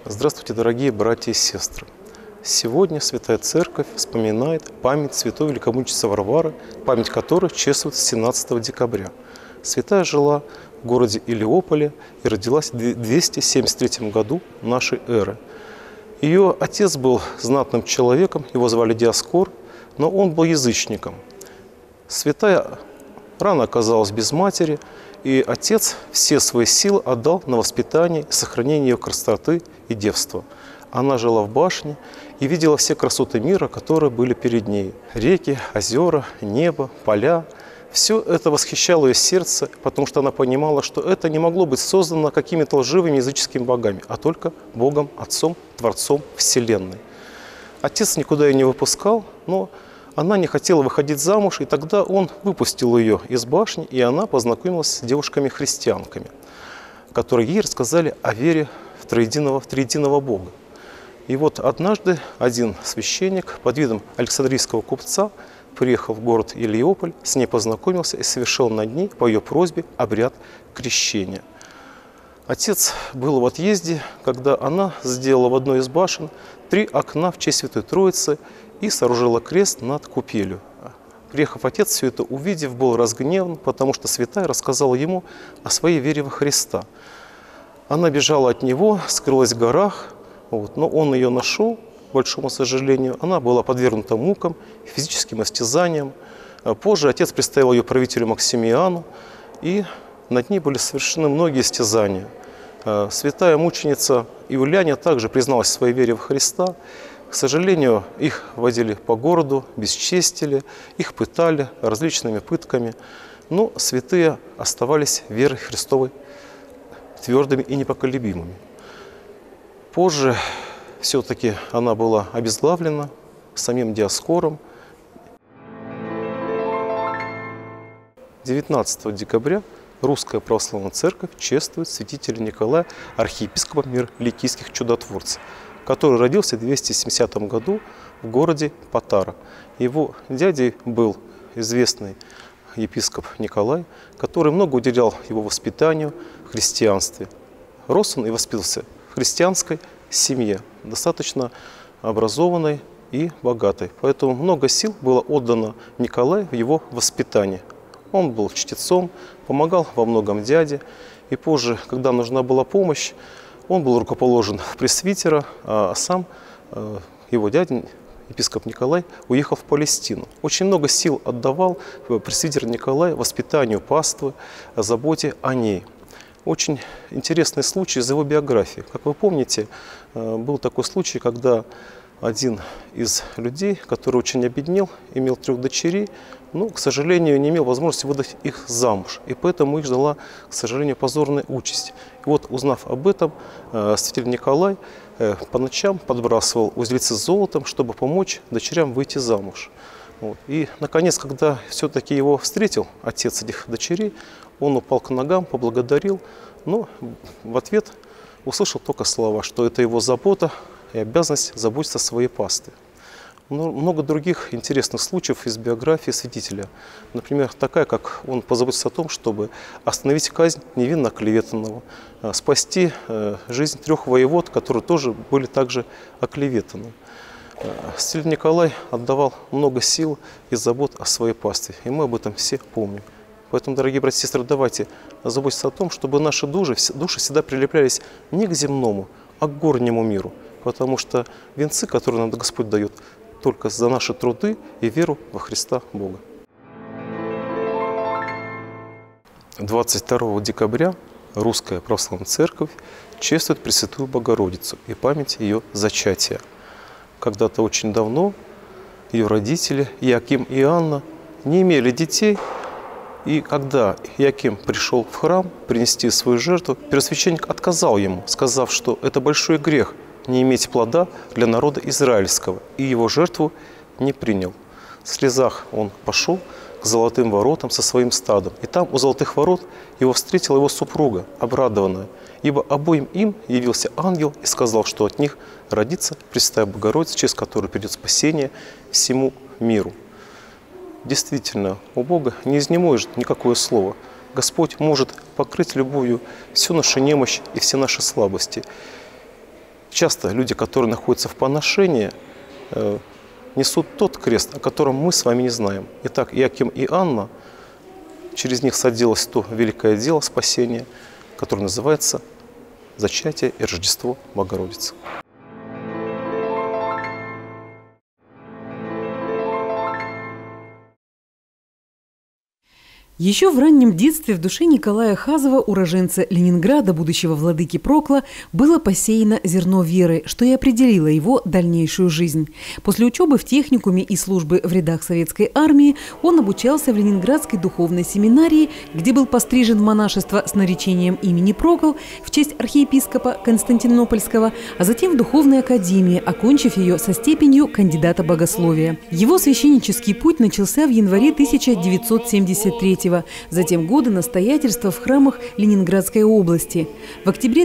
Здравствуйте, дорогие братья и сестры! Сегодня Святая Церковь вспоминает память святой великомученицы Варвары, память которой чествуется 17 декабря. Святая жила в городе Илиополе и родилась в 273 году нашей эры. Ее отец был знатным человеком, его звали Диоскор, но он был язычником. Святая рано оказалась без матери, и отец все свои силы отдал на воспитание и сохранение ее красоты и девства. Она жила в башне и видела все красоты мира, которые были перед ней. Реки, озера, небо, поля. Все это восхищало ее сердце, потому что она понимала, что это не могло быть создано какими-то лживыми языческими богами, а только Богом, Отцом, Творцом Вселенной. Отец никуда ее не выпускал, но она не хотела выходить замуж, и тогда он выпустил ее из башни, и она познакомилась с девушками-христианками, которые ей рассказали о вере в триединого Бога. И вот однажды один священник под видом александрийского купца приехал в город Илиополь, с ней познакомился и совершил над ней по ее просьбе обряд крещения. Отец был в отъезде, когда она сделала в одной из башен 3 окна в честь Святой Троицы и сооружила крест над купелью. Приехав отец, все это увидев, был разгневан, потому что святая рассказала ему о своей вере во Христа. Она бежала от него, скрылась в горах, но он ее нашел, к большому сожалению. Она была подвергнута мукам, физическим истязаниям. Позже отец представил ее правителю Максимиану, и над ней были совершены многие истязания. Святая мученица Иуляния также призналась в своей вере во Христа. К сожалению, их водили по городу, бесчестили, их пытали различными пытками, но святые оставались верой Христовой твердыми и непоколебимыми. Позже все-таки она была обезглавлена самим Диоскором. 19 декабря Русская Православная Церковь чествует святителя Николая, архиепископа Мир-Ликийских чудотворцев, который родился в 270 году в городе Патара. Его дядей был известный епископ Николай, который много уделял его воспитанию в христианстве. Рос он и воспитывался в христианской семье, достаточно образованной и богатой. Поэтому много сил было отдано Николаю в его воспитание. Он был чтецом, помогал во многом дяде, и позже, когда нужна была помощь, он был рукоположен в пресвитера, а сам его дядя, епископ Николай, уехал в Палестину. Очень много сил отдавал пресвитер Николай воспитанию паствы, заботе о ней. Очень интересный случай из его биографии. Как вы помните, был такой случай, когда один из людей, который очень обеднел, имел 3 дочерей, но, к сожалению, не имел возможности выдать их замуж. И поэтому их ждала, к сожалению, позорная участь. И вот, узнав об этом, святитель Николай по ночам подбрасывал узлицы с золотом, чтобы помочь дочерям выйти замуж. И, наконец, когда все-таки его встретил отец этих дочерей, он упал к ногам, поблагодарил, но в ответ услышал только слова, что это его забота и обязанность заботиться о своей пастве. Много других интересных случаев из биографии святителя. Например, такая, как он позаботился о том, чтобы остановить казнь невинно оклеветанного, спасти жизнь 3 воевод, которые тоже были также оклеветаны. Святитель Николай отдавал много сил и забот о своей пастве, и мы об этом все помним. Поэтому, дорогие братья и сестры, давайте заботиться о том, чтобы наши души всегда прилеплялись не к земному, а к горнему миру, потому что венцы, которые нам Господь дает, только за наши труды и веру во Христа Бога. 22 декабря Русская Православная Церковь чествует Пресвятую Богородицу и память ее зачатия. Когда-то очень давно ее родители Иоаким и Анна не имели детей, и когда Иоаким пришел в храм принести свою жертву, первосвященник отказал ему, сказав, что это большой грех не иметь плода для народа израильского, и его жертву не принял. В слезах он пошел к золотым воротам со своим стадом, и там у золотых ворот его встретила его супруга, обрадованная, ибо обоим им явился ангел и сказал, что от них родится Пресвятая Богородица, через которую придет спасение всему миру. Действительно, у Бога не изнеможет никакое слово. Господь может покрыть любовью всю нашу немощь и все наши слабости. часто люди, которые находятся в поношении, несут тот крест, о котором мы с вами не знаем. Итак, Иоаким и Анна, через них садилось то великое дело спасения, которое называется «Зачатие и Рождество Богородицы». Еще в раннем детстве в душе Николая Хазова, уроженца Ленинграда, будущего владыки Прокла, было посеяно зерно веры, что и определило его дальнейшую жизнь. После учебы в техникуме и службы в рядах советской армии он обучался в Ленинградской духовной семинарии, где был пострижен в монашество с наречением имени Прокл в честь архиепископа Константинопольского, а затем в духовной академии, окончив ее со степенью кандидата богословия. Его священнический путь начался в январе 1973 года. Затем годы настоятельства в храмах Ленинградской области. В октябре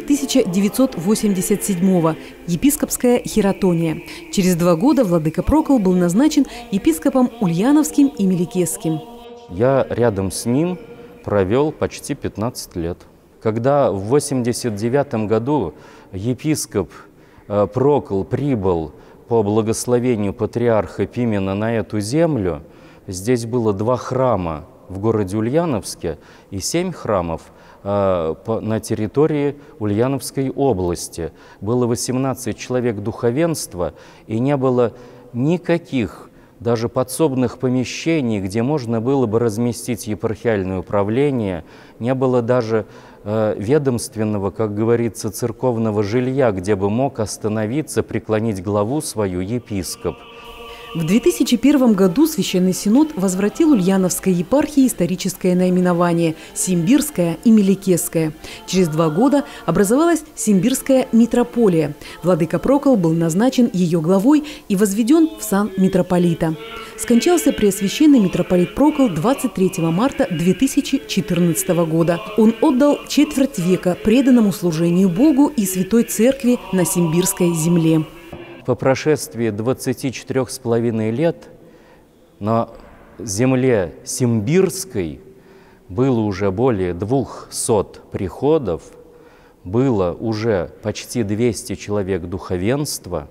1987-го – епископская хератония. Через 2 года владыка Прокл был назначен епископом Ульяновским и Меликесским. Я рядом с ним провел почти 15 лет. Когда в 1989 году епископ Прокл прибыл по благословению патриарха Пимена на эту землю, здесь было 2 храма в городе Ульяновске и 7 храмов на территории Ульяновской области. Было 18 человек духовенства, и не было никаких даже подсобных помещений, где можно было бы разместить епархиальное управление, не было даже ведомственного, как говорится, церковного жилья, где бы мог остановиться, преклонить главу свою епископ. В 2001 году Священный Синод возвратил Ульяновской епархии историческое наименование – Симбирская и Меликесская. Через 2 года образовалась Симбирская митрополия. Владыка Прокл был назначен ее главой и возведен в сан митрополита. Скончался преосвященный митрополит Прокл 23 марта 2014 года. Он отдал четверть века преданному служению Богу и Святой Церкви на Симбирской земле. По прошествии 24,5 лет на земле Симбирской было уже более 200 приходов, было уже почти 200 человек духовенства,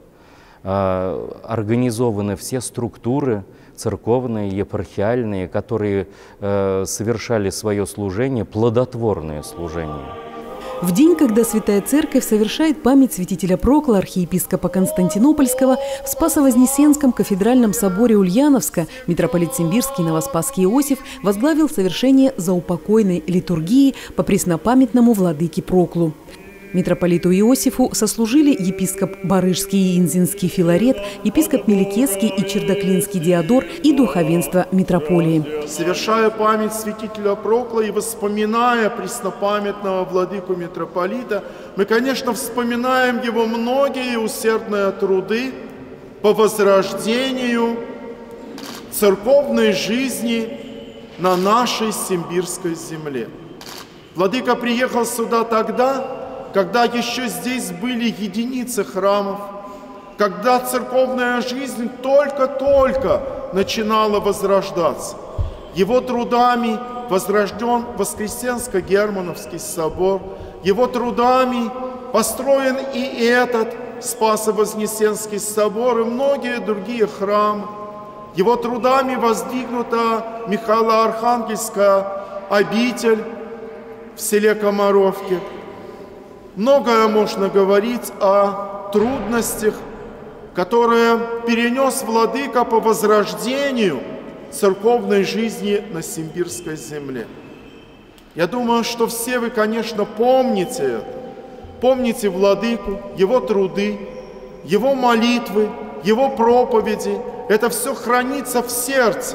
организованы все структуры церковные, епархиальные, которые совершали свое служение, плодотворное служение. В день, когда Святая Церковь совершает память святителя Прокла, архиепископа Константинопольского, в Спасо-Вознесенском кафедральном соборе Ульяновска митрополит Симбирский Новоспасский Иосиф возглавил совершение заупокойной литургии по преснопамятному владыке Проклу. Митрополиту Иосифу сослужили епископ Барыжский и Инзинский Филарет, епископ Меликесский и Чердаклинский Диодор и духовенство митрополии. Совершая память святителя Прокла и воспоминая преснопамятного владыку митрополита, мы, конечно, вспоминаем его многие усердные труды по возрождению церковной жизни на нашей Симбирской земле. Владыка приехал сюда тогда, когда еще здесь были единицы храмов, когда церковная жизнь только-только начинала возрождаться. Его трудами возрожден Воскресенско-Германовский собор, его трудами построен и этот Спасо-Вознесенский собор и многие другие храмы. Его трудами воздвигнута Михайло-Архангельская обитель в селе Комаровке. Многое можно говорить о трудностях, которые перенес владыка по возрождению церковной жизни на Симбирской земле. Я думаю, что все вы, конечно, помните это. Помните владыку, его труды, его молитвы, его проповеди. Это все хранится в сердце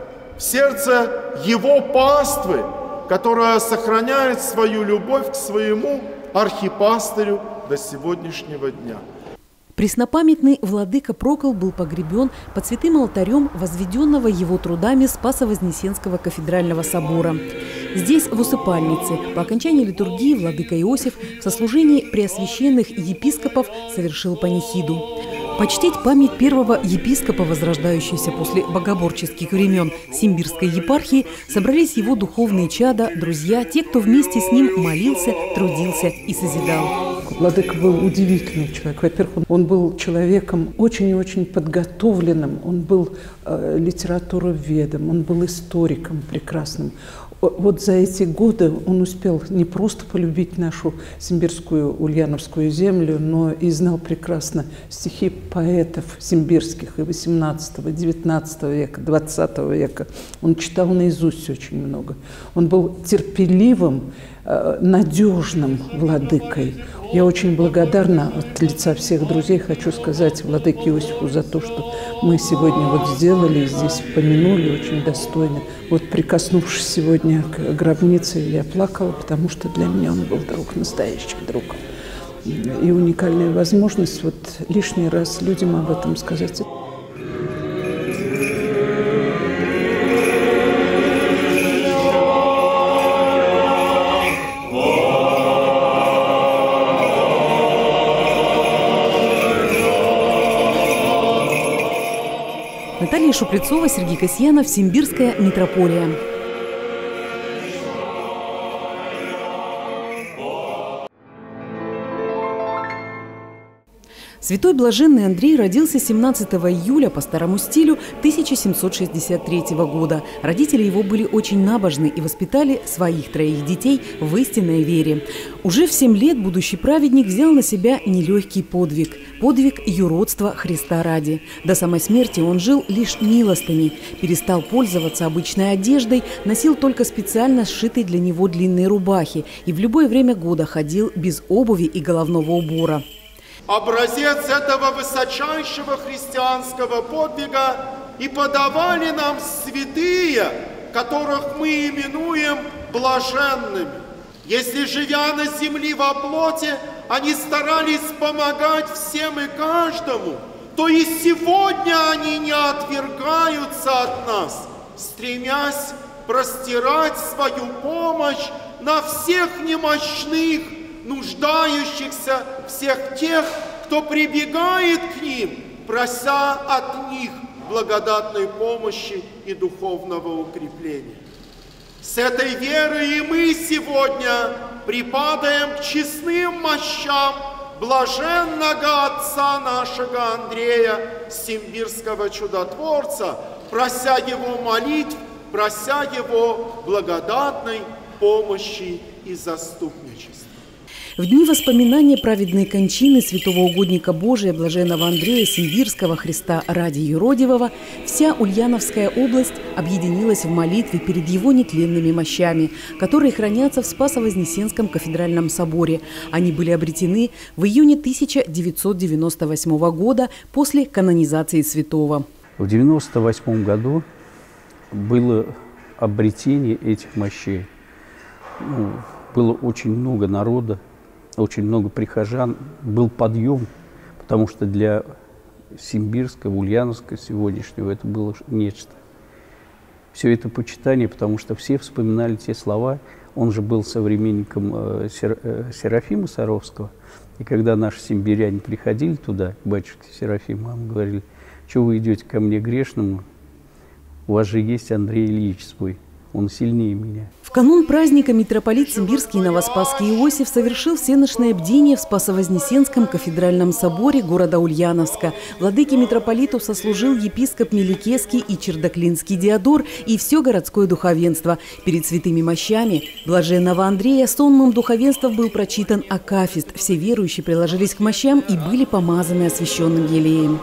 его паствы, которая сохраняет свою любовь к своему архипастырю до сегодняшнего дня. Преснопамятный владыка Прокл был погребен под святым алтарем возведенного его трудами Спасо-Вознесенского кафедрального собора. Здесь, в усыпальнице, по окончании литургии владыка Иосиф в сослужении преосвященных епископов совершил панихиду. Почтить память первого епископа, возрождающегося после богоборческих времен Симбирской епархии, собрались его духовные чада, друзья, те, кто вместе с ним молился, трудился и созидал. владыку. Владыка был удивительный человек. Во-первых, он был человеком очень и очень подготовленным, он был литературоведом, он был историком прекрасным. Вот за эти годы он успел не просто полюбить нашу симбирскую ульяновскую землю, но и знал прекрасно стихи поэтов симбирских и XVIII, XIX века, XX века. Он читал наизусть очень много. Он был терпеливым, надежным владыкой. Я очень благодарна от лица всех друзей, хочу сказать владыке Иосифу за то, что мы сегодня вот сделали, здесь помянули очень достойно. Вот прикоснувшись сегодня к гробнице, я плакала, потому что для меня он был друг, настоящий друг. И уникальная возможность вот лишний раз людям об этом сказать. Наталья Шуплецова, Сергей Касьянов, Симбирская митрополия. Святой Блаженный Андрей родился 17 июля по старому стилю 1763 года. Родители его были очень набожны и воспитали своих 3 детей в истинной вере. Уже в 7 лет будущий праведник взял на себя нелегкий подвиг – подвиг юродства Христа ради. До самой смерти он жил лишь милостыней, перестал пользоваться обычной одеждой, носил только специально сшитые для него длинные рубахи и в любое время года ходил без обуви и головного убора. Образец этого высочайшего христианского подвига и подавали нам святые, которых мы именуем блаженными. Если, живя на земле во плоти, они старались помогать всем и каждому, то и сегодня они не отвергаются от нас, стремясь простирать свою помощь на всех немощных, нуждающихся, всех тех, кто прибегает к ним, прося от них благодатной помощи и духовного укрепления. С этой верой и мы сегодня припадаем к честным мощам блаженного отца нашего Андрея, симбирского чудотворца, прося его молитв, прося его благодатной помощи и заступничества. В дни воспоминания праведной кончины святого угодника Божия блаженного Андрея Симбирского Христа ради юродивого вся Ульяновская область объединилась в молитве перед его нетленными мощами, которые хранятся в Спасо-Вознесенском кафедральном соборе. Они были обретены в июне 1998 года после канонизации святого. В 1998 году было обретение этих мощей. Было очень много народа, очень много прихожан, был подъем, потому что для Симбирского, Ульяновска сегодняшнего это было нечто. Все это почитание, потому что все вспоминали те слова. Он же был современником Серафима Саровского. И когда наши симбиряне приходили туда, к батюшке Серафиму, мы говорили: что вы идете ко мне грешному, у вас же есть Андрей Ильич свой. Он сильнее меня. В канун праздника митрополит Симбирский и Новоспасский Иосиф совершил всенощное бдение в Спасо-Вознесенском кафедральном соборе города Ульяновска. Владыке митрополиту сослужил епископ Меликесский и Чердаклинский Диодор и все городское духовенство. Перед святыми мощами блаженного Андрея сонмом духовенства был прочитан акафист. Все верующие приложились к мощам и были помазаны освященным елеем.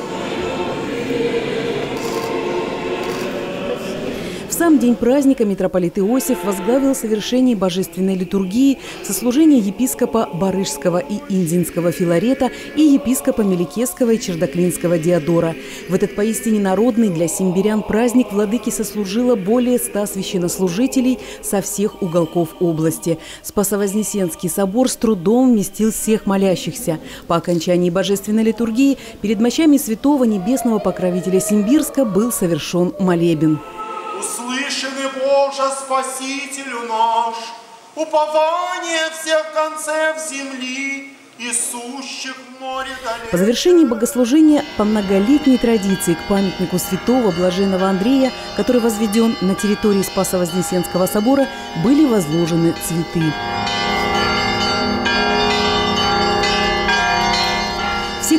В сам день праздника митрополит Иосиф возглавил совершение божественной литургии в сослужении епископа Барышского и Индинского Филарета и епископа Меликесского и Чердаклинского Диодора. В этот поистине народный для симбирян праздник владыки сослужило более 100 священнослужителей со всех уголков области. Спасо-Вознесенский собор с трудом вместил всех молящихся. По окончании божественной литургии перед мощами святого небесного покровителя Симбирска был совершен молебен. Услышаны, Боже, Спасителю наш, упование всех концев земли и сущих в море далек. По завершении богослужения по многолетней традиции к памятнику святого блаженного Андрея, который возведен на территории Спасо-Вознесенского собора, были возложены цветы.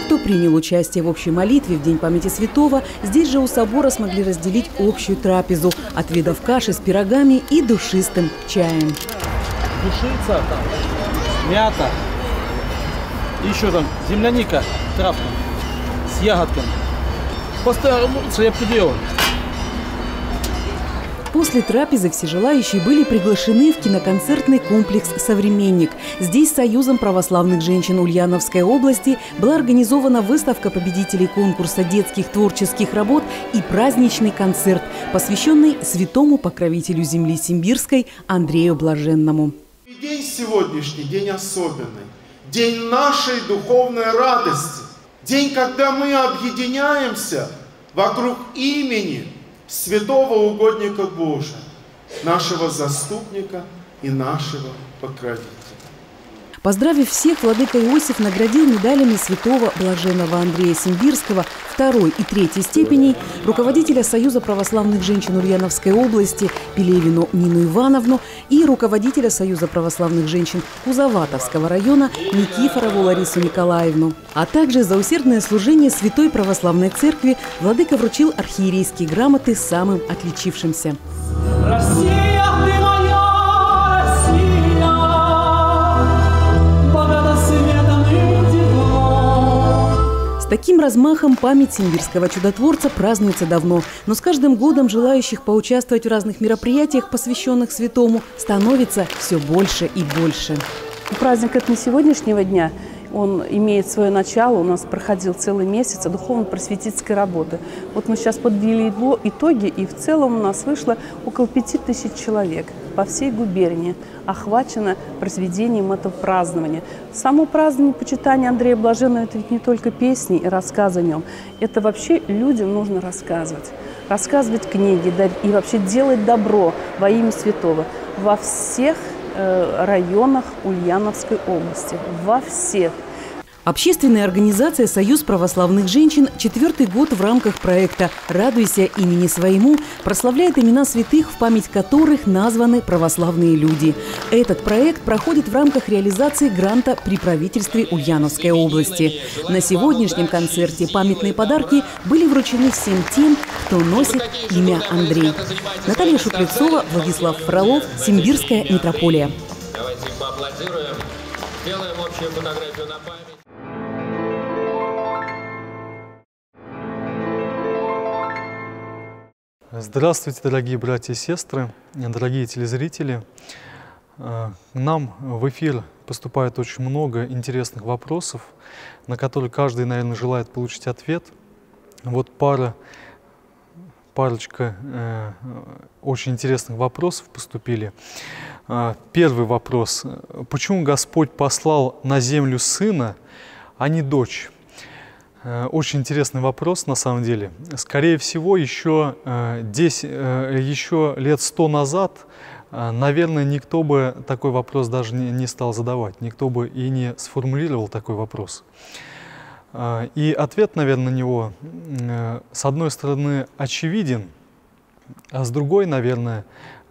кто принял участие в общей молитве в День памяти святого, здесь же у собора смогли разделить общую трапезу, отведав каши с пирогами и душистым чаем. Душица, там, мята, и еще там земляника, травка с ягодками. По-старому рецепту делаю. После трапезы все желающие были приглашены в киноконцертный комплекс «Современник». Здесь Союзом православных женщин Ульяновской области была организована выставка победителей конкурса детских творческих работ и праздничный концерт, посвященный святому покровителю земли Симбирской Андрею Блаженному. День сегодняшний, день особенный, день нашей духовной радости, день, когда мы объединяемся вокруг имени святого угодника Божия, нашего заступника и нашего покровителя. Поздравив всех, владыка Иосиф наградил медалями святого блаженного Андрея Симбирского второй и третьей степеней, руководителя Союза православных женщин Ульяновской области Пелевину Нину Ивановну и руководителя Союза православных женщин Кузоватовского района Никифорову Ларису Николаевну. А также за усердное служение Святой Православной Церкви владыка вручил архиерейские грамоты самым отличившимся. Россия, ты моя Россия! С таким размахом память симбирского чудотворца празднуется давно, но с каждым годом желающих поучаствовать в разных мероприятиях, посвященных святому, становится все больше и больше. Праздник это не сегодняшнего дня. Он имеет свое начало, у нас проходил целый месяц духовно-просветительской работы. Вот мы сейчас подвели итоги, и в целом у нас вышло около 5000 человек по всей губернии, охвачено проведением этого празднования. Само празднование почитания Андрея Блаженного – это ведь не только песни и рассказы о нем. Это вообще людям нужно рассказывать. Рассказывать книги и вообще делать добро во имя святого во всех районах Ульяновской области. Во всех. Общественная организация «Союз православных женщин» 4-й год в рамках проекта «Радуйся имени своему» прославляет имена святых, в память которых названы православные люди. Этот проект проходит в рамках реализации гранта при правительстве Ульяновской области. На сегодняшнем концерте памятные подарки были вручены всем тем, кто носит имя Андрей. Наталья Шуклецова, Владислав Фролов, Симбирская митрополия. Давайте поаплодируем, сделаем общую фотографию на память. Здравствуйте, дорогие братья и сестры, дорогие телезрители. К нам в эфир поступает очень много интересных вопросов, на которые каждый, наверное, желает получить ответ. Вот парочка очень интересных вопросов поступили. Первый вопрос. Почему Господь послал на землю сына, а не дочь? Очень интересный вопрос, на самом деле. Скорее всего, еще лет 100 назад, наверное, никто бы такой вопрос даже не стал задавать, никто бы и не сформулировал такой вопрос. И ответ, наверное, на него, с одной стороны, очевиден, а с другой, наверное,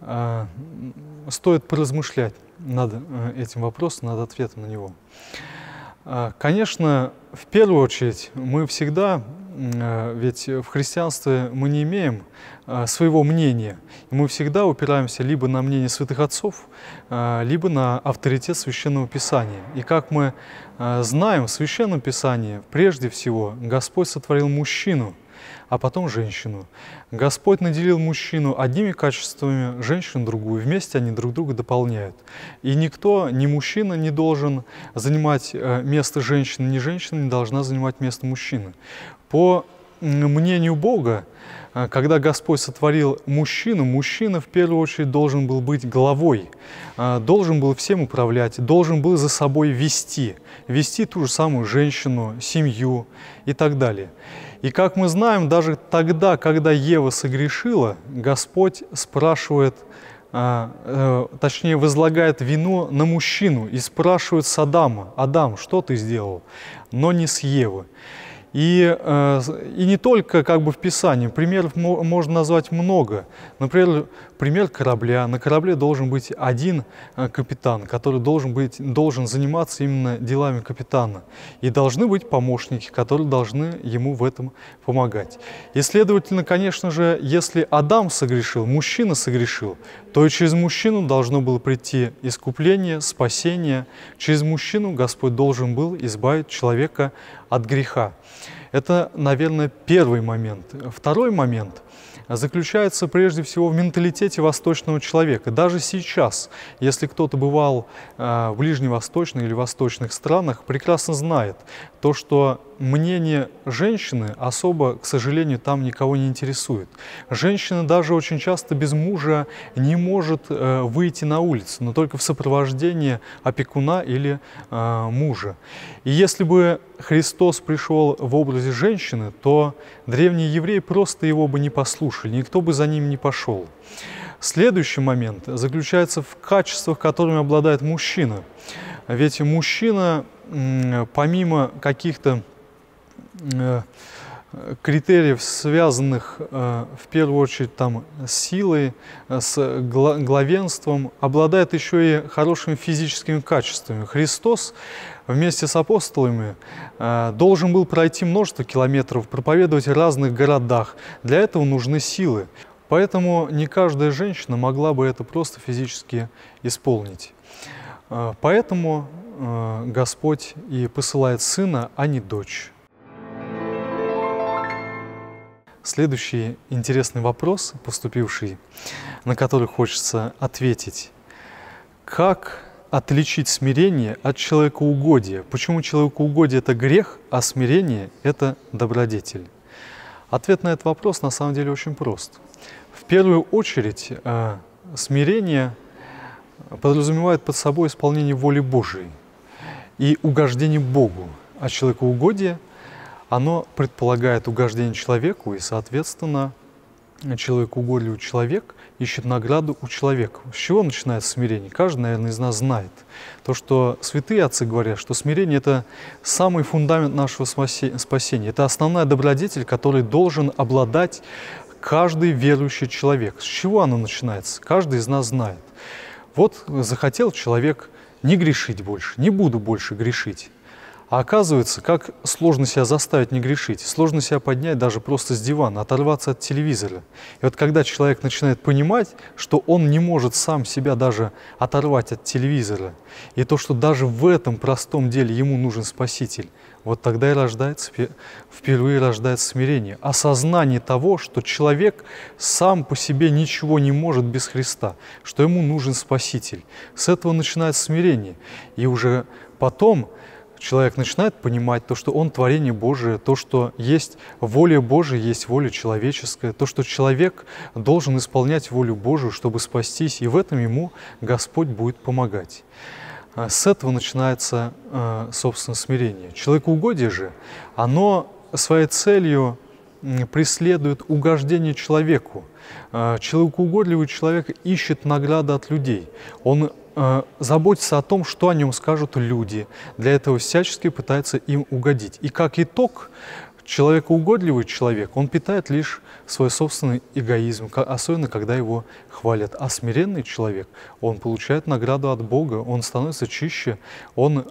стоит поразмышлять над этим вопросом, над ответом на него. Конечно, в первую очередь, мы всегда, ведь в христианстве мы не имеем своего мнения, и мы всегда упираемся либо на мнение святых отцов, либо на авторитет Священного Писания. И как мы знаем, в Священном Писании прежде всего Господь сотворил мужчину, а потом женщину. Господь наделил мужчину одними качествами, женщину другую. Вместе они друг друга дополняют. И никто, ни мужчина не должен занимать место женщины, ни женщина не должна занимать место мужчины. По мнению Бога, когда Господь сотворил мужчину, мужчина в первую очередь должен был быть главой, должен был всем управлять, должен был за собой вести ту же самую женщину, семью и так далее. И как мы знаем, даже тогда, когда Ева согрешила, Господь спрашивает, точнее возлагает вину на мужчину и спрашивает с Адама: «Адам, что ты сделал?» Но не с Евы. И не только как бы в Писании, примеров можно назвать много. Например, пример корабля. На корабле должен быть один капитан, который должен заниматься именно делами капитана. И должны быть помощники, которые должны ему в этом помогать. И, следовательно, конечно же, если Адам согрешил, мужчина согрешил, то и через мужчину должно было прийти искупление, спасение. Через мужчину Господь должен был избавить человека от греха. Это, наверное, первый момент. Второй момент заключается прежде всего в менталитете восточного человека. Даже сейчас, если кто-то бывал в ближневосточных или восточных странах, прекрасно знает то, что мнение женщины особо, к сожалению, там никого не интересует. Женщина даже очень часто без мужа не может выйти на улицу, но только в сопровождении опекуна или мужа. И если бы Христос пришел в образе женщины, то древние евреи просто его бы не послушали, никто бы за ним не пошел. Следующий момент заключается в качествах, которыми обладает мужчина. Ведь мужчина, помимо каких-то критериев, связанных в первую очередь там, с силой, с главенством, обладает еще и хорошими физическими качествами. Христос вместе с апостолами должен был пройти множество километров, проповедовать в разных городах. Для этого нужны силы. Поэтому не каждая женщина могла бы это просто физически исполнить. Поэтому Господь и посылает сына, а не дочь. Следующий интересный вопрос, поступивший, на который хочется ответить. Как отличить смирение от человекоугодия? Почему человекоугодие – это грех, а смирение – это добродетель? Ответ на этот вопрос на самом деле очень прост. В первую очередь, смирение подразумевает под собой исполнение воли Божией и угождение Богу, а человекоугодие оно предполагает угождение человеку, и, соответственно, человекоугодливый человек ищет награду у человека. С чего начинается смирение? Каждый, наверное, из нас знает. То, что святые отцы говорят, что смирение – это самый фундамент нашего спасения. Это основная добродетель, которой должен обладать каждый верующий человек. С чего оно начинается? Каждый из нас знает. Вот захотел человек не грешить больше, не буду больше грешить. А оказывается, как сложно себя заставить не грешить, сложно себя поднять даже просто с дивана, оторваться от телевизора. И вот когда человек начинает понимать, что он не может сам себя даже оторвать от телевизора, и то, что даже в этом простом деле ему нужен Спаситель, вот тогда и впервые рождается смирение. Осознание того, что человек сам по себе ничего не может без Христа, что ему нужен Спаситель. С этого начинается смирение. И уже потом человек начинает понимать то, что он творение Божие, то, что есть воля Божия, есть воля человеческая, то, что человек должен исполнять волю Божию, чтобы спастись, и в этом ему Господь будет помогать. С этого начинается, собственно, смирение. Человекоугодие же, оно своей целью преследует угождение человеку. Человекоугодливый человек ищет награды от людей. Он заботится о том, что о нем скажут люди. Для этого всячески пытается им угодить. И как итог, человекоугодливый человек, он питает лишь свой собственный эгоизм, особенно когда его хвалят. А смиренный человек, он получает награду от Бога, он становится чище, он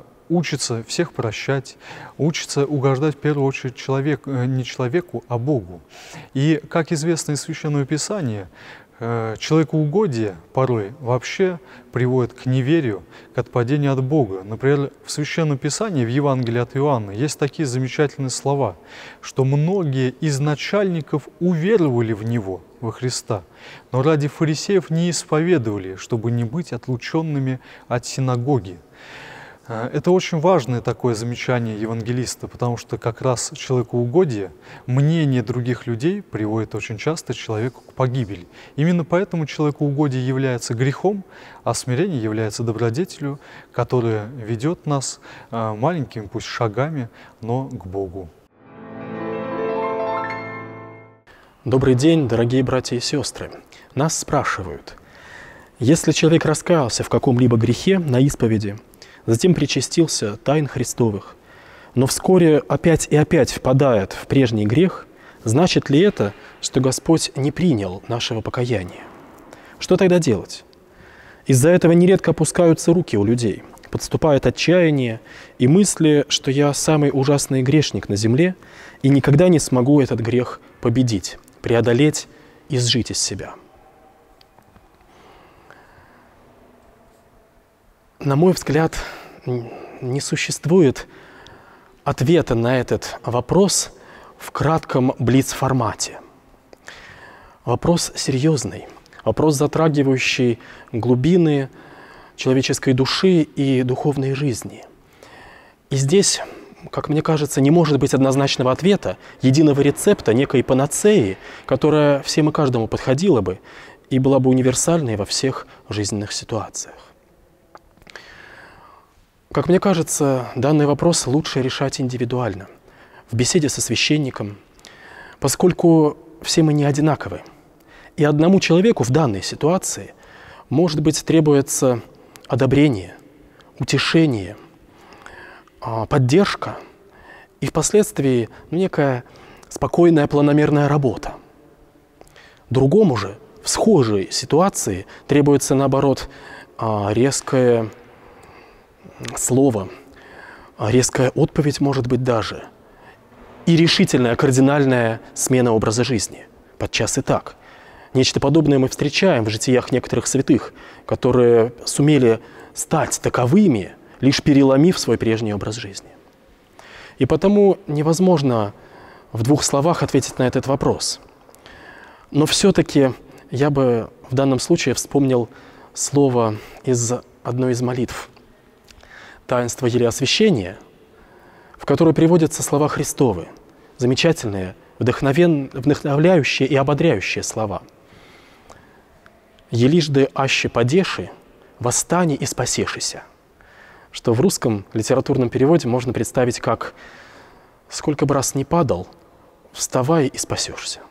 учится всех прощать, учится угождать в первую очередь не человеку, а Богу. И, как известно из Священного Писания, человекоугодие порой вообще приводит к неверию, к отпадению от Бога. Например, в Священном Писании, в Евангелии от Иоанна, есть такие замечательные слова, что многие из начальников уверовали в Него, во Христа, но ради фарисеев не исповедовали, чтобы не быть отлученными от синагоги. Это очень важное такое замечание евангелиста, потому что как раз человекоугодие, мнение других людей приводит очень часто человеку к погибели. Именно поэтому человекоугодие является грехом, а смирение является добродетелью, которая ведет нас маленькими, пусть шагами, но к Богу. Добрый день, дорогие братья и сестры. Нас спрашивают, если человек раскаялся в каком-либо грехе на исповеди, затем причастился тайн Христовых, но вскоре опять и опять впадает в прежний грех, значит ли это, что Господь не принял нашего покаяния? Что тогда делать? Из-за этого нередко опускаются руки у людей, подступает отчаяние и мысли, что я самый ужасный грешник на земле и никогда не смогу этот грех победить, преодолеть и сжить из себя. На мой взгляд, не существует ответа на этот вопрос в кратком блиц-формате. Вопрос серьезный, вопрос, затрагивающий глубины человеческой души и духовной жизни. И здесь, как мне кажется, не может быть однозначного ответа, единого рецепта, некой панацеи, которая всем и каждому подходила бы и была бы универсальной во всех жизненных ситуациях. Как мне кажется, данный вопрос лучше решать индивидуально, в беседе со священником, поскольку все мы не одинаковы. И одному человеку в данной ситуации, может быть, требуется одобрение, утешение, поддержка и впоследствии некая спокойная планомерная работа. Другому же в схожей ситуации требуется, наоборот, резкое слово, резкая отповедь, может быть, даже, и решительная кардинальная смена образа жизни. Подчас и так. Нечто подобное мы встречаем в житиях некоторых святых, которые сумели стать таковыми, лишь переломив свой прежний образ жизни. И потому невозможно в двух словах ответить на этот вопрос. Но все-таки я бы в данном случае вспомнил слово из одной из молитв «Таинство елеосвящения», в которой приводятся слова Христовы, замечательные, вдохновляющие и ободряющие слова. «Елижды аще падеши, восстани и спасешися», что в русском литературном переводе можно представить как «сколько бы раз ни падал, вставай и спасешься».